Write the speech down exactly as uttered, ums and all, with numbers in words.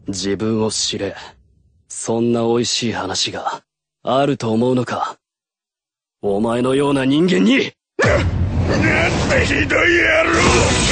自分を知れ。そんな美味しい話があると思うのか。お前のような人間に。 なんてひどい野郎。